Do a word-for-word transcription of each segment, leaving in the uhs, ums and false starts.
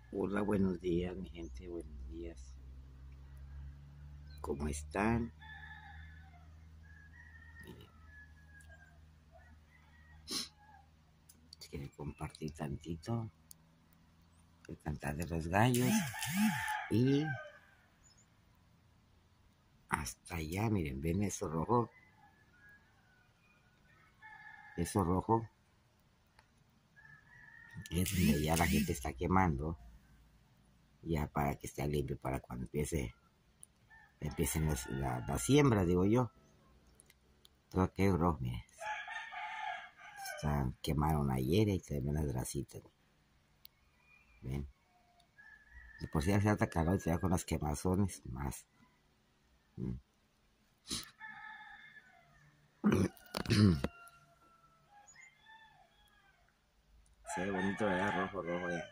Hola, buenos días, mi gente, buenos días. ¿Cómo están? Miren, les quiero compartir tantito el cantar de los gallos y hasta allá, miren, ven eso rojo, eso rojo es donde ya la gente está quemando, ya para que esté limpio para cuando empiece, empiecen las, la, la siembra, digo yo. Todo aquello rojo, miren, están, quemaron ayer y se ven las grasitas, ven. Y por si hace alta calor, ya con las quemazones más. Mm. Se ve bonito, ¿verdad? Rojo, rojo ya.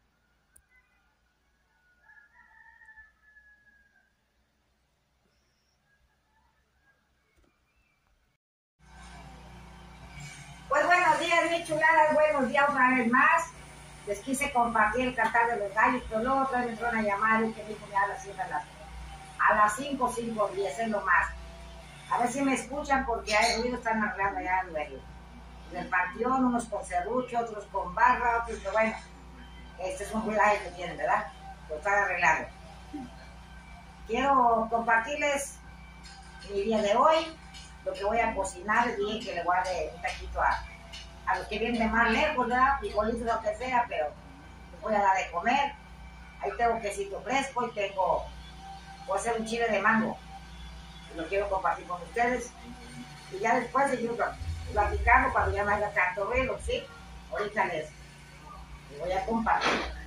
Pues buenos días, mi chuladas, buenos días una vez más. Les quise compartir el cantar de los gallos, pero luego otra vez me entró una llamada y que me dijo que a las siete a las, a las cinco, cinco, diez es lo más. A ver si me escuchan porque hay ruido, están arreglando allá luego. En el panteón, unos con serrucho, otros con barra, otros que bueno, este es un ruidaje que tienen, ¿verdad? Lo están arreglando. Quiero compartirles mi día de hoy, lo que voy a cocinar. Les dije que le voy a dar un taquito a, a los que vienen de más lejos, ¿verdad? Frijolitos, lo que sea, pero les voy a dar de comer. Ahí tengo quesito fresco y tengo, voy a hacer un chile de mango. Y lo quiero compartir con ustedes. Y ya después seguimos platicando cuando ya me haga tanto ruido, ¿sí? Ahorita les, les voy a compartir.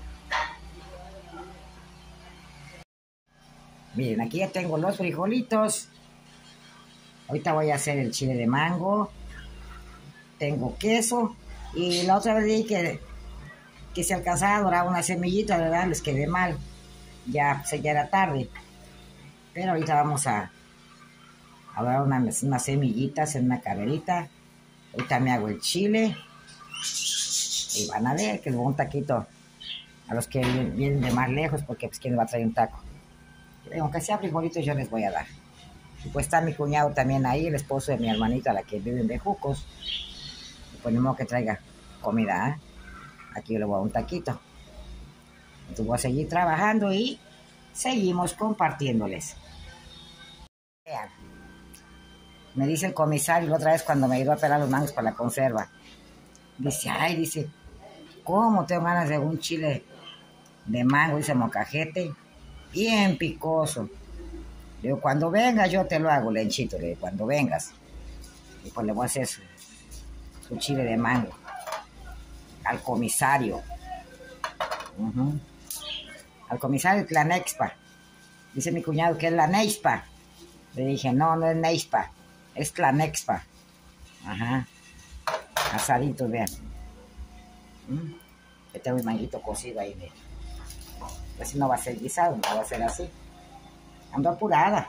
Miren, aquí ya tengo los frijolitos. Ahorita voy a hacer el chile de mango. Tengo queso. Y la otra vez dije que, que se alcanzaba a dorar una semillita, ¿verdad? Les quedé mal. Ya, pues, ya era tarde. Pero ahorita vamos a, a dorar unas, unas semillitas en una carrerita. Ahorita me hago el chile. Y van a ver que les voy a un taquito a los que vienen de más lejos, porque pues quién les va a traer un taco. Aunque sea frijolitos, yo les voy a dar. Y pues está mi cuñado también ahí, el esposo de mi hermanita, la que vive en Bejucos. Y pues ni modo que traiga comida, ¿eh? Aquí yo le voy a dar un taquito. Entonces voy a seguir trabajando y seguimos compartiéndoles. Vean, me dice el comisario la otra vez cuando me ayudó a pelar los mangos para la conserva. Dice, ay, dice, ¿cómo tengo ganas de un chile de mango? Dice Mocajete, bien picoso. Le digo, cuando vengas yo te lo hago, Lenchito, le digo, cuando vengas. Y pues le voy a hacer su, su chile de mango al comisario. Uh-huh. Al comisario la Nexpa. Dice mi cuñado que es la Nexpa. Le dije, no, no es Nexpa, es la Nexpa. Ajá. Asaditos, vean. ¿Mm? Yo tengo el manguito cocido ahí. De... Pues no va a ser guisado, no va a ser así. Ando apurada.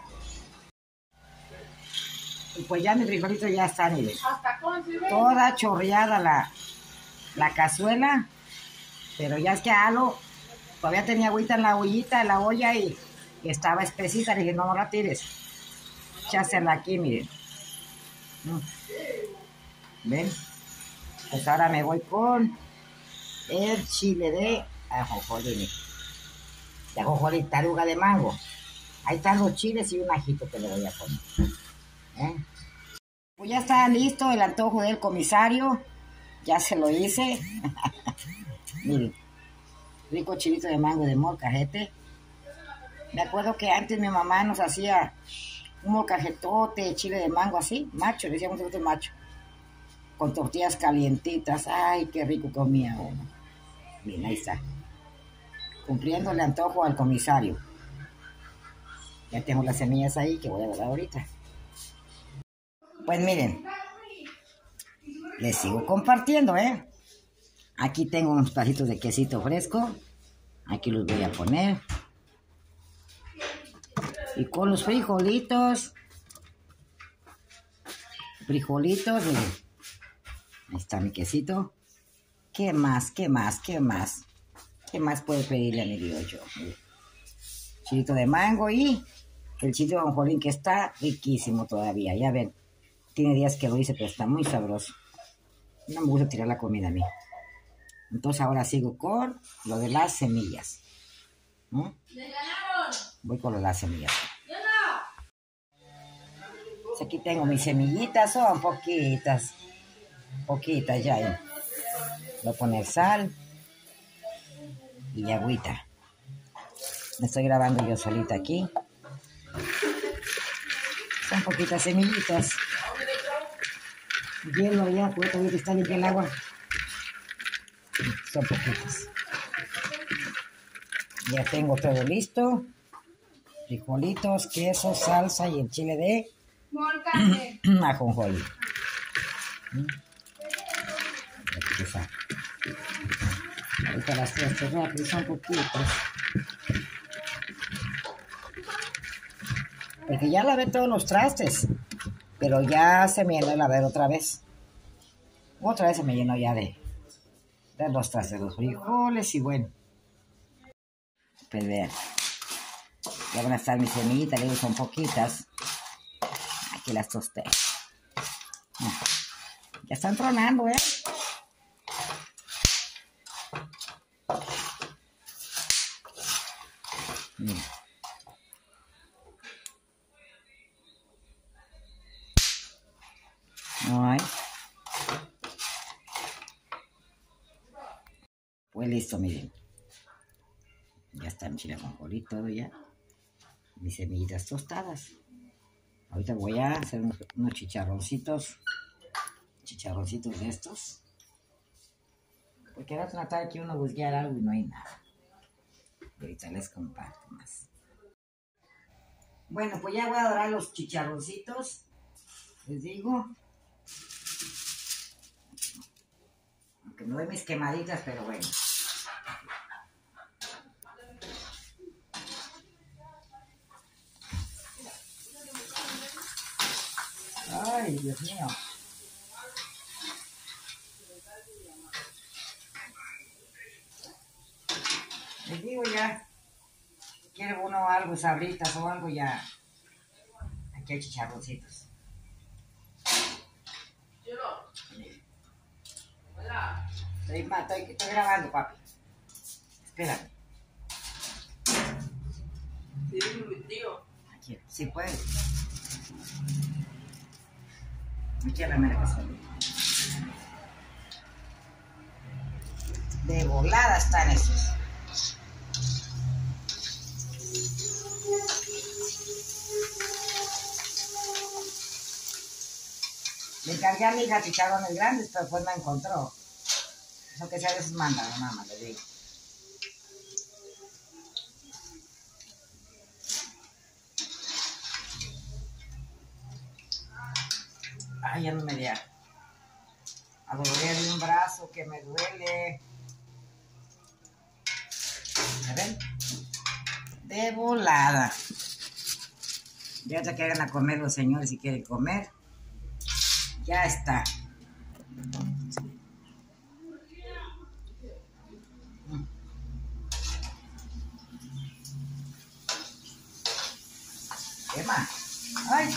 Y pues ya mis frijolitos ya están, miren. Toda chorreada la, la cazuela. Pero ya es que halo, todavía tenía agüita en la ollita, en la olla y, y estaba espesita. Le dije, no, no la tires. Echásela aquí, miren. ¿Ven? Pues ahora me voy con el chile de ajonjolí. De ajonjolí, taruga de mango. Ahí están los chiles y un ajito que le voy a poner. ¿Eh? Pues ya está listo el antojo del comisario. Ya se lo hice. Miren, rico chilito de mango de molcajete. Me acuerdo que antes mi mamá nos hacía un molcajetote, chile de mango así, macho, le decíamos nosotros macho, con tortillas calientitas. Ay, qué rico comía uno. Miren, ahí está, cumpliendo el antojo al comisario. Ya tengo las semillas ahí que voy a dar ahorita. Pues miren, les sigo compartiendo, ¿eh? Aquí tengo unos pedacitos de quesito fresco. Aquí los voy a poner. Y con los frijolitos. Frijolitos, miren. Ahí está mi quesito. ¿Qué más? ¿Qué más? ¿Qué más? ¿Qué más puede pedirle a mi Dios yo? Chilito de mango y el chilito de ajonjolín que está riquísimo todavía. Ya ven, tiene días que lo hice, pero está muy sabroso. No me gusta tirar la comida a mí. Entonces ahora sigo con lo de las semillas. ¿Mm? Voy con lo de las semillas. Pues aquí tengo mis semillitas, son poquitas. Poquitas ya. ¿eh? Voy a poner sal y agüita. Me estoy grabando yo solita aquí. Son poquitas semillitas. Hielo ya, porque todavía está limpia el agua. Son poquitas. Ya tengo todo listo. Frijolitos, queso, salsa y el chile de ajonjolí. Ahorita las trastes rápido, son poquitas. Porque ya lavé todos los trastes. Pero ya se me llenó de lavar otra vez. Otra vez se me llenó ya de, de los trastes, los frijoles y bueno. Pues vean. Ya van a estar mis semillitas, luego son poquitas. Aquí las tosté. Ya están tronando, ¿eh? Mira. Ay. Pues listo, miren. Ya está mi chile ajonjolí todo ya. Mis semillitas tostadas. Ahorita voy a hacer unos, unos chicharroncitos. Chicharroncitos de estos. Porque era tratar que uno buscara algo y no hay nada. Y ahorita les comparto más. Bueno, pues ya voy a dorar los chicharroncitos. Les digo. Aunque me doy mis quemaditas, pero bueno. Ay, Dios mío. Les digo ya, quiere uno algo sabritas o algo ya. Aquí hay chicharroncitos. Estoy, estoy, estoy grabando, papi. Espérame. Aquí, sí puede. Aquí a la mera que sale. De volada están esos. Le encargué a mi hija chicharrones grandes, pero pues no encontró. Eso que sea a veces manda, nada más le digo. Ay, ya no me da. A doler de un brazo que me duele. ¿Me ven? De volada. Ya hasta que hagan a comer los señores si quieren comer. Ya está. ¿Qué más? ¡Ay!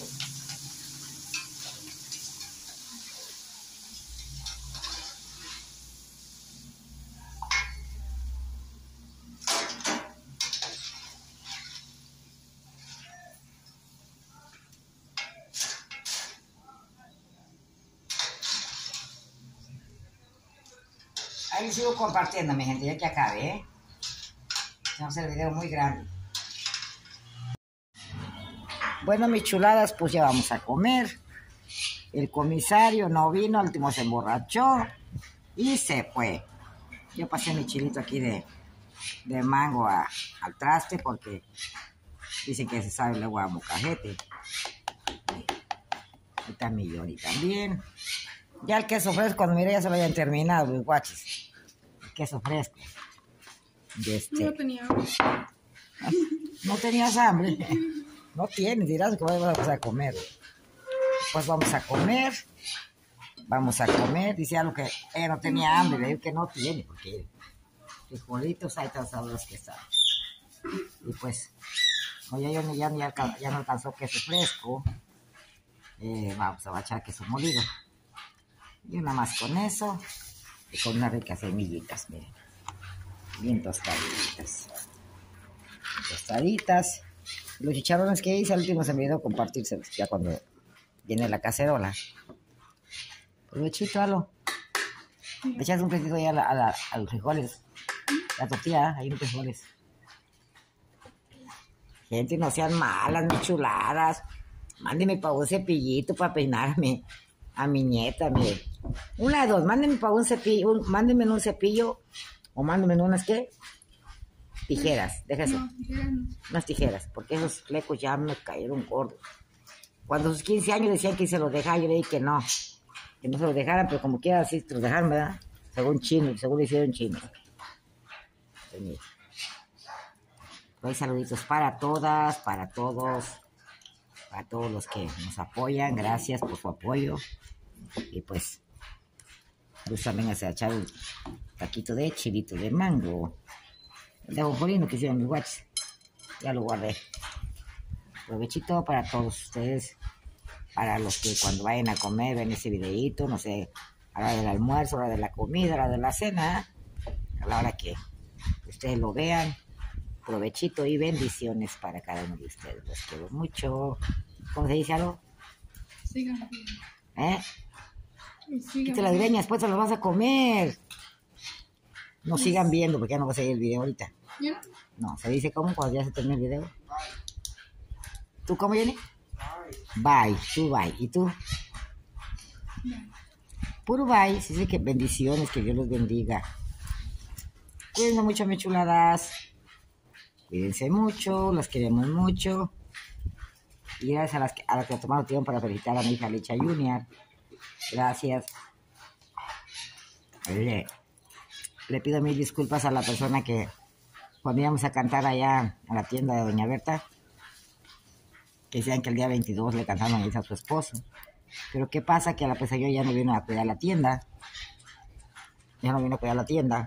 Ahí sigo compartiendo, mi gente, ya que acabe, ¿eh? Vamos a hacer el video muy grande. Bueno, mis chuladas, pues ya vamos a comer. El comisario no vino, el último se emborrachó y se fue. Yo pasé mi chilito aquí de, de mango a, al traste porque dicen que se sabe luego a mocajete. Ahí está mi Yori también. Ya el queso fresco, cuando mire ya se lo hayan terminado, los guaches. El queso fresco. De este. No tenía hambre. No tenías hambre. No tienes, dirás que vamos a comer. Pues vamos a comer. Vamos a comer. Dice algo que ella no tenía hambre, le digo que no tiene, porque frijolitos, ahí tan sabrosos que están. Y pues, como ya, ya, ya, ya, ya no alcanzó queso fresco, eh, vamos a echar queso molido. Y nada más con eso, y con unas ricas semillitas, miren. Bien tostaditas. Tostaditas. Los chicharrones que hice al último se me olvidó compartírselos, ya cuando viene la cacerola. Provechito, Alo. Le echas un poquito ahí a, la, a, la, a los frijoles. La tortilla, ahí los frijoles. Gente, no sean malas, mis chuladas. Mándenme para un cepillito para peinarme a mi nieta, mire. Una de dos, mándenme para un cepillo, un, mándenme un cepillo o mándenme unas, ¿qué? Tijeras, deja eso. No, tijeras no. Unas tijeras, porque esos flecos ya me cayeron gordos. Cuando a sus quince años decían que se los dejara, yo le dije que no. Que no se los dejaran, pero como quiera así se los dejaron, ¿verdad? Según chino, según le hicieron chino. Entonces, hay saluditos para todas, para todos, para todos los que nos apoyan. Gracias por su apoyo. Y pues, pues también a echar el taquito de chilito de mango. El de ajonjolino que hicieron mis guaches. Ya lo guardé. Provechito para todos ustedes. Para los que cuando vayan a comer ven ese videíto, no sé, a la hora del almuerzo, a la hora de la comida, a la hora de la cena, a la hora que ustedes lo vean. Provechito y bendiciones para cada uno de ustedes. Los quiero mucho. ¿Cómo se dice algo? Sigan. ¿Eh? Quítate las greñas, pues te las vas a comer. No sigan viendo porque ya no va a seguir el video ahorita. ¿Ya? No, se dice cómo cuando ya se termina el video. ¿Tú cómo, Jenny? Bye, tú bye. ¿Y tú? Bye. Puro bye. Sí, sí, que bendiciones, que Dios los bendiga. Cuídense mucho, mis chuladas. Cuídense mucho, las queremos mucho. Y gracias a las que, a las que han tomado tiempo para felicitar a mi hija Licha Junior. Gracias. Le, le pido mil disculpas a la persona que cuando íbamos a cantar allá a la tienda de Doña Berta, que decían que el día veintidós le cantaron a su esposo. Pero ¿qué pasa? Que a la pesar yo ya no vino a cuidar la tienda. Ya no vino a cuidar la tienda.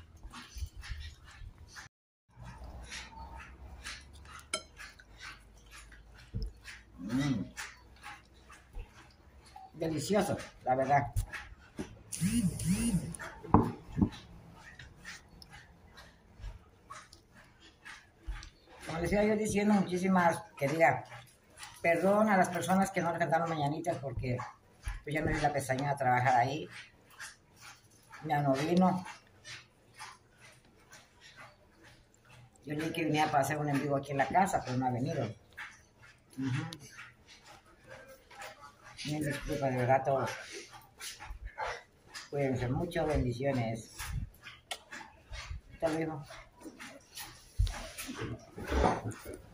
Mm. Delicioso, la verdad. Como les iba yo diciendo, muchísimas, quería perdón a las personas que no le cantaron mañanitas porque pues ya no vi la pestaña a trabajar ahí. Ya no vino. Yo le dije que venía para hacer un en vivo aquí en la casa, pero no ha venido. Uh-huh. Mil disculpas, de verdad, todos. Cuídense mucho, bendiciones. Hasta luego.